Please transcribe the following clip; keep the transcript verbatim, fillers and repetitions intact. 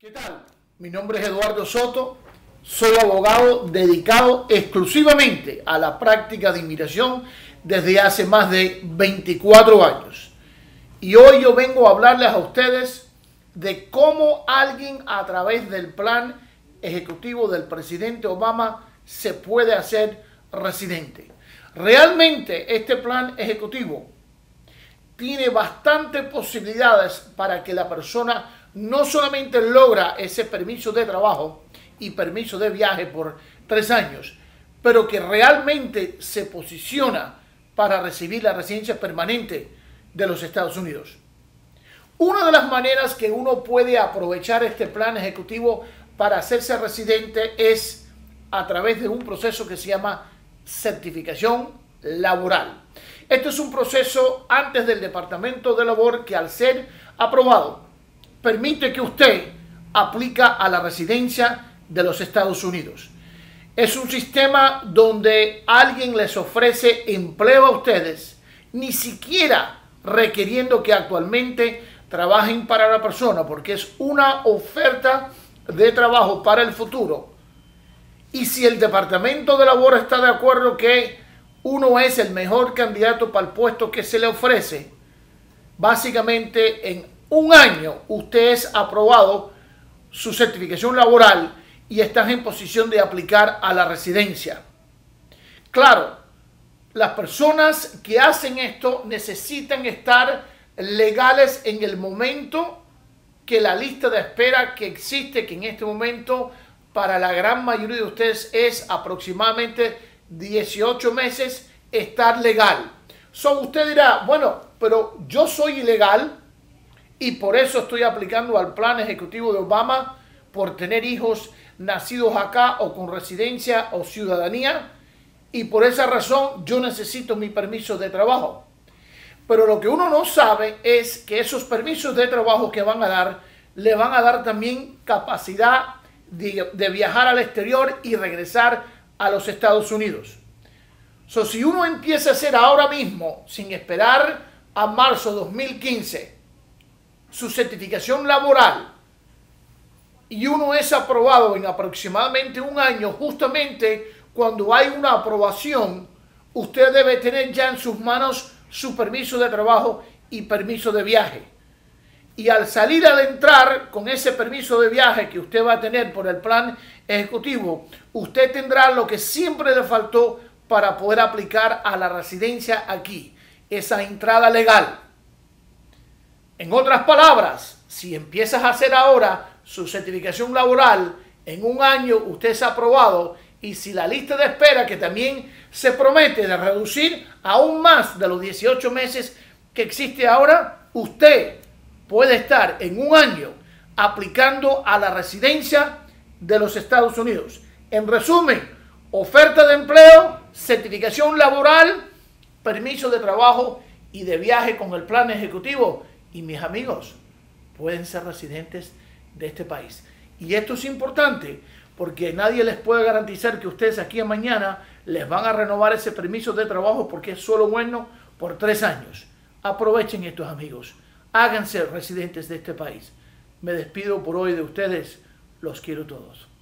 ¿Qué tal? Mi nombre es Eduardo Soto, soy abogado dedicado exclusivamente a la práctica de inmigración desde hace más de veinticuatro años. Y hoy yo vengo a hablarles a ustedes de cómo alguien a través del plan ejecutivo del presidente Obama se puede hacer residente. Realmente este plan ejecutivo tiene bastantes posibilidades para que la persona no solamente logra ese permiso de trabajo y permiso de viaje por tres años, pero que realmente se posiciona para recibir la residencia permanente de los Estados Unidos. Una de las maneras que uno puede aprovechar este plan ejecutivo para hacerse residente es a través de un proceso que se llama certificación laboral. Este es un proceso antes del Departamento de Labor que, al ser aprobado, permite que usted aplica a la residencia de los Estados Unidos. Es un sistema donde alguien les ofrece empleo a ustedes, ni siquiera requiriendo que actualmente trabajen para la persona, porque es una oferta de trabajo para el futuro. Y si el Departamento de Labor está de acuerdo que uno es el mejor candidato para el puesto que se le ofrece, básicamente en un año usted es aprobado su certificación laboral y estás en posición de aplicar a la residencia. Claro, las personas que hacen esto necesitan estar legales en el momento que la lista de espera que existe, que en este momento para la gran mayoría de ustedes es aproximadamente dieciocho meses, estar legal. So, usted dirá, bueno, pero yo soy ilegal y por eso estoy aplicando al plan ejecutivo de Obama por tener hijos nacidos acá o con residencia o ciudadanía, y por esa razón yo necesito mi permiso de trabajo. Pero lo que uno no sabe es que esos permisos de trabajo que van a dar, le van a dar también capacidad de, de viajar al exterior y regresar a los Estados Unidos. So, si uno empieza a hacer ahora mismo, sin esperar a marzo de dos mil quince, su certificación laboral, y uno es aprobado en aproximadamente un año, justamente cuando hay una aprobación, usted debe tener ya en sus manos su permiso de trabajo y permiso de viaje. Y al salir, al entrar con ese permiso de viaje que usted va a tener por el plan ejecutivo, usted tendrá lo que siempre le faltó para poder aplicar a la residencia aquí, esa entrada legal. En otras palabras, si empiezas a hacer ahora su certificación laboral, en un año usted es aprobado, y si la lista de espera, que también se promete de reducir aún más de los dieciocho meses que existe ahora, usted puede estar en un año aplicando a la residencia de los Estados Unidos. En resumen, oferta de empleo, certificación laboral, permiso de trabajo y de viaje con el plan ejecutivo. Y mis amigos, pueden ser residentes de este país. Y esto es importante porque nadie les puede garantizar que ustedes aquí a mañana les van a renovar ese permiso de trabajo, porque es solo bueno por tres años. Aprovechen estos, amigos. Háganse residentes de este país. Me despido por hoy de ustedes. Los quiero todos.